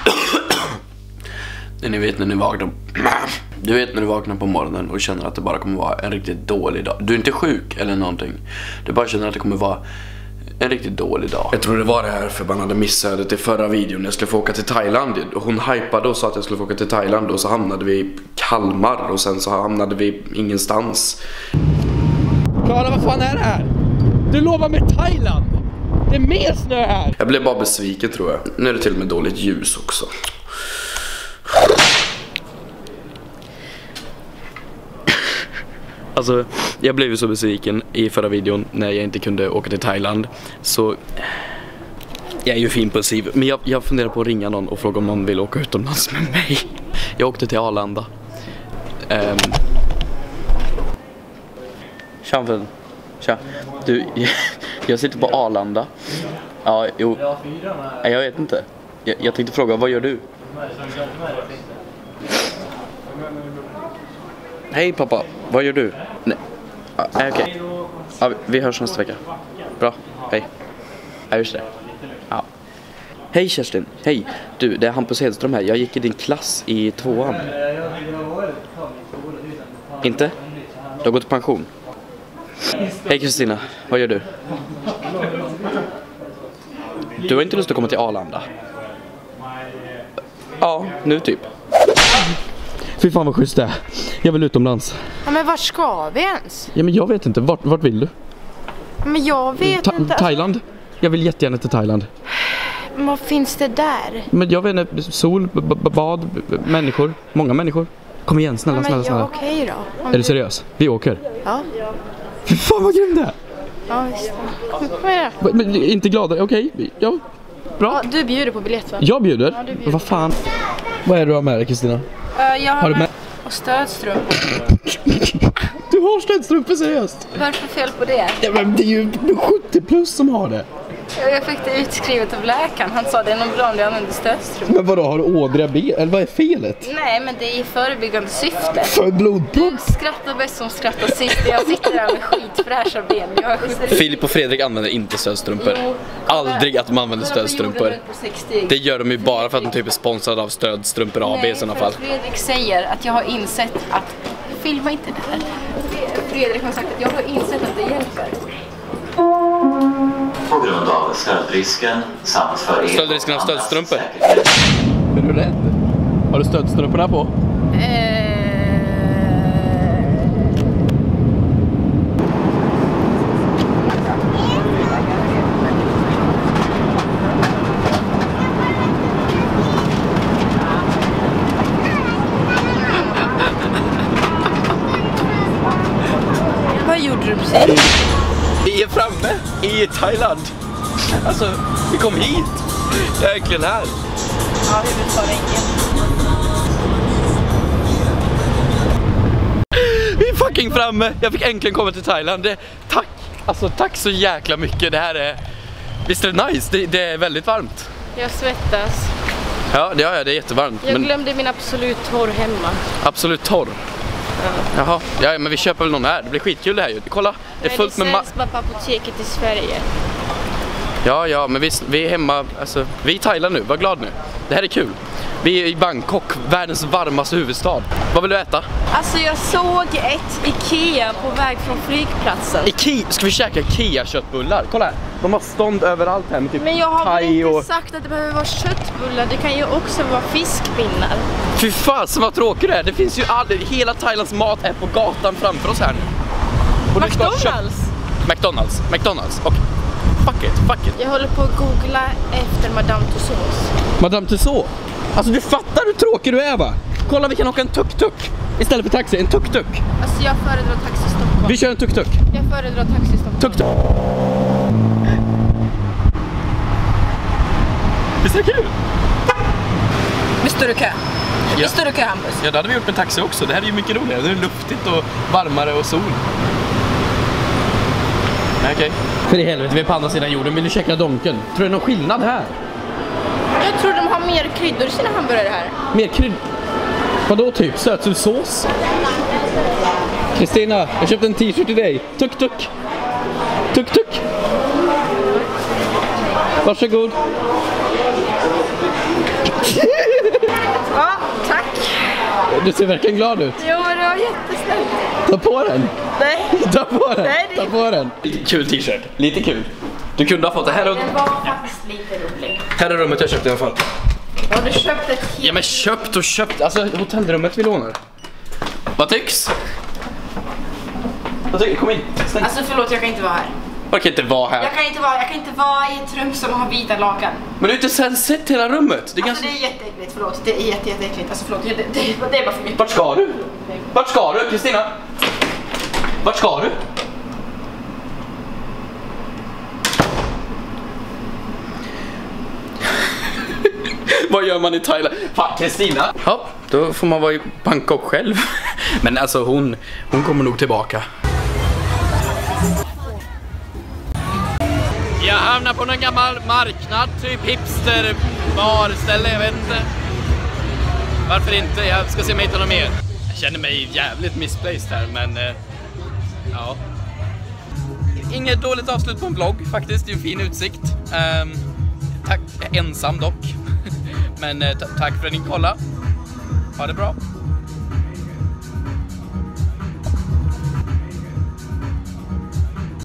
Ni vet när ni vaknar. Du vet när du vaknar på morgonen och känner att det bara kommer vara en riktigt dålig dag. Du är inte sjuk eller någonting. Du bara känner att det kommer vara en riktigt dålig dag. Jag tror det var det här förbannade missödet i förra videon när jag skulle få åka till Thailand. Hon hypade och sa att jag skulle få åka till Thailand. Och så hamnade vi i Kalmar. Och sen så hamnade vi ingenstans. Klara, vad fan är det här? Du lovar med Thailand. Det är mer snö här. Jag blev bara besviken tror jag. Nu är det till och med dåligt ljus också. Alltså, jag blev ju så besviken i förra videon när jag inte kunde åka till Thailand. Så jag är ju impulsiv. Men jag funderar på att ringa någon och fråga om någon vill åka utomlands med mig. Jag åkte till Arlanda. Tja. Du, jag sitter på Arlanda. Ja, jo. Nej, jag vet inte. Jag tänkte fråga, vad gör du? Hej pappa, vad gör du? Nej, okej. Ja, vi hörs nästa vecka. Bra, hej. Ja, just det. Ja. Hej Kerstin, hej. Du, det är Hampus Hedström här. Jag gick i din klass i 2:an. Inte? Du har gått i pension. Hej Kristina, vad gör du? Du har inte lust att komma till Arlanda? Ja, nu typ. Fy fan vad schysst det är. Jag vill utomlands. Ja, men vart ska vi ens? Ja, men jag vet inte. Vart vill du? Men jag vet inte. Thailand? Jag vill jättegärna till Thailand. Men vad finns det där? Men jag vet inte. Sol, bad, människor. Många människor. Kom igen, snälla, ja, men snälla. Okej då. Är du seriös? Vi åker. Ja. Fy fan vad grym det är. Ja, visst. Vad är det? Men inte glada, okej. Ja, bra. Ja, du bjuder på biljett va? Jag bjuder? Ja, du bjuder. Vad fan? Vad är det du har med dig, Kristina? Jag har med och stödstrumpor. Du har stödstrumpor, seriöst? Vad är det för fel på det? Ja, men det är ju 70 plus som har det. Jag fick det utskrivet av läkaren. Han sa det är nog bra om du använder stödstrumpor. Men vadå, har du ådriga ben? Eller vad är felet? Nej, men det är i förebyggande syfte. För blodpropp? Du skrattar bäst som skrattar sist. Jag sitter där med skitfräscha ben. Filip och Fredrik använder inte stödstrumpor. Aldrig att de använder stödstrumpor. Det gör de ju bara för att de typ är sponsrade av Stödstrumpor AB i sådana fall. Fredrik säger att jag har insett att... Filma inte det här. Fredrik har sagt att jag har insett att det hjälper. På grund av stöldrisken samt för stöldrisken av stödstrumpor. Är du rädd? Har du stödstrumporna på? Vad gjorde du precis? Vi är framme i Thailand. Alltså, vi kom hit. Jag är äntligen här. Ja, huvudet var enkelt. Vi är fucking framme. Jag fick äntligen komma till Thailand. Tack. Alltså, tack så jäkla mycket. Det här är... Visst är det nice? Det är väldigt varmt. Jag svettas. Ja, det är jättevarmt. Jag glömde min Absolut torr hemma. Absolut torr? Jaha, ja, men vi köper väl någon här. Det blir skitkul det här ju. Kolla, det är fullt med... Det säljs bara på apoteket i Sverige. Ja, men vi är hemma, alltså, vi är i Thailand nu, var glad nu. Det här är kul. Vi är i Bangkok, världens varmaste huvudstad. Vad vill du äta? Alltså jag såg ett Ikea på väg från flygplatsen. Ikea? Ska vi käka Ikea-köttbullar? Kolla här, de har stånd överallt här med typ men jag har thai väl inte och... sagt att det behöver vara köttbullar, det kan ju också vara fiskpinnar. Fy fan, så vad tråkigt det är. Det finns ju aldrig, hela Thailands mat är på gatan framför oss här nu. Och McDonalds, okej. Fuck it. Jag håller på att googla efter Madame Tussauds. Madame Tussauds? Alltså du fattar hur tråkig du är va? Kolla, vi kan åka en tuk-tuk istället för taxi, en tuk-tuk. Alltså jag föredrar taxi i Stockholm. Vi kör en tuk-tuk. Jag föredrar taxi i Stockholm. Tuk-tuk. Visst är det kul? Visst står du kö? Ja. Visst står du kö, Hampus? Ja, det hade vi gjort med taxi också. Det här är ju mycket roligare. Det är luftigt och varmare och sol. Okej. För i helvete, vi är på andra sidan jorden. Vill du checka donken? Tror du det är någon skillnad här? Jag tror de har mer kryddor i sina hamburgare här. Mer kryddor? Vadå typ? Sötsursås? Kristina, jag köpte en t-shirt till dig. Tuk-tuk. Tuk-tuk. Varsågod. Du ser verkligen glad ut. Jo, men det var jättesnällt. Ta på den. Nej. Ta på den. Nej, Ta på den. Kul t-shirt. Lite kul. Du kunde ha fått det här. Den var faktiskt lite rolig. Här är rummet jag köpte i alla fall. Har du köpt ett helt... Ja, men köpt och köpt. Alltså hotellrummet vi lånar. Vad tycks? Vad tycker? Kom in. Snälla. Alltså förlåt, jag kan inte vara här. Jag kan inte vara här. Jag kan inte vara i ett rum som har vita lakan. Men du har inte sen sett hela rummet. Det är Alltså det är jätteäckligt, förlåt. Det är jätteäckligt. Alltså förlåt, det är bara för mycket. Vart ska du? Vart ska du, Kristina? Vart ska du? Vad gör man i Thailand? Fan, Kristina. Ja, då får man vara i Bangkok själv. Men alltså hon kommer nog tillbaka. Jag hamnar på någon gammal marknad, typ hipster barställe, jag vet inte. Varför inte? Jag ska se om jag hittar något mer. Jag känner mig jävligt misplaced här, men ja. Inget dåligt avslut på en vlogg faktiskt, det är en fin utsikt. Tack, ensam dock. Men tack för att ni kollade. Ha det bra.